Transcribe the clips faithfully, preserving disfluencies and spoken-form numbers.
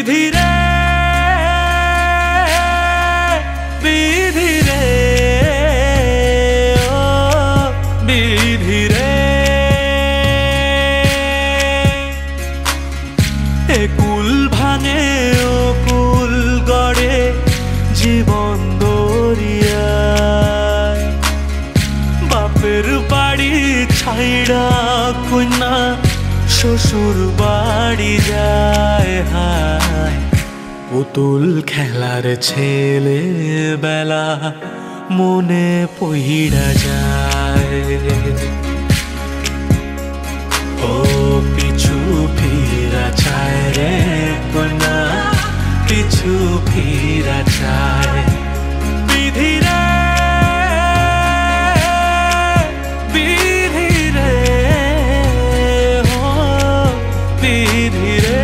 বিধি রে বিধি রে ও বিধি রে এ কুল ভাঙে ও কুল গড়ে জীবন দরিয়ায় বাপের বাড়ি ছাইড়া কন্যা শ্বশুর বাড়ি যায় হায় পুতুল খেলার ছেলে বেলা মনে পইড়া যায় ও পিছু ফিরা চায় রে কন্যা পিছু ফিরা চায় বিধি রে বিধি রে ও বিধি রে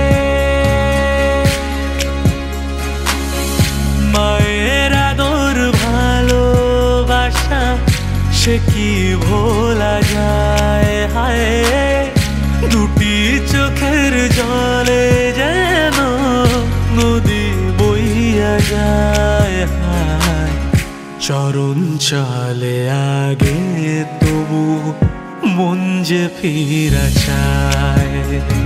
মায়ের আদর ভালোবাসা সে কি ভোলা যায় হায় দুটি চোখের জলে যেন নদী বইয়া যায় হায় চরণ চলে আগে তবু মন যে ফিরা চায়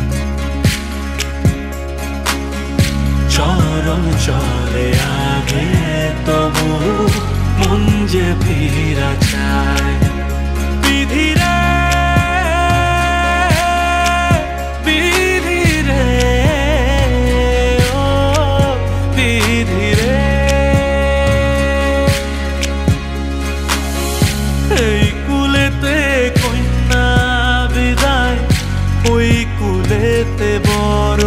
চরণ চলে আগে তবু মন যে ফিরা চায় বিধি রে বিধি রে ও বিধি রে এই কুলেতে কন্যা বিদায় ওই কুলেতে বড়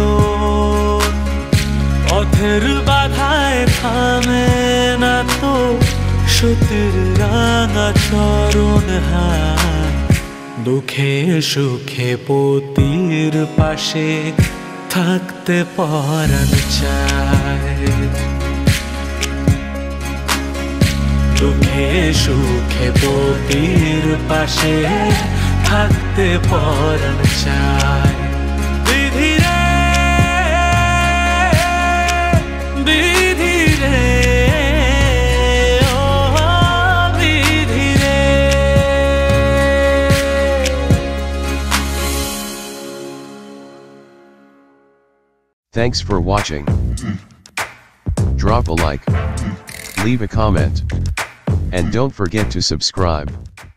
পথের বাধায় থামে না তো সতীর রাঙা চরণ হায় দুঃখে সুখে পতির পাশে থাকতে পরাণ চায় দুঃখে সুখে পতির পাশে থাকতে পরাণ চায় বিধি রে বিধি রে ও বিধি রে Thanks for watching. Drop a like, leave a comment, and don't forget to subscribe.